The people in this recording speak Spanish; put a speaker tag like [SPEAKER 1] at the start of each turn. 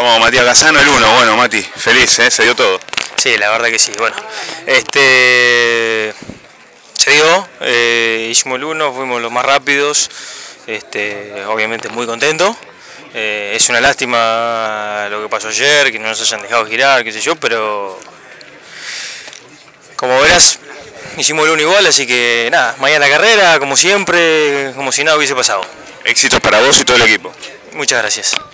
[SPEAKER 1] Estamos Matías Casano, el 1. Bueno, Mati, feliz, se dio todo.
[SPEAKER 2] Sí, la verdad que sí. Bueno, se dio, hicimos el 1, fuimos los más rápidos, obviamente muy contento. Es una lástima lo que pasó ayer, que no nos hayan dejado girar, qué sé yo, pero como verás, hicimos el 1 igual, así que nada, mañana la carrera, como siempre, como si nada hubiese pasado.
[SPEAKER 1] Éxitos para vos y todo el equipo.
[SPEAKER 2] Muchas gracias.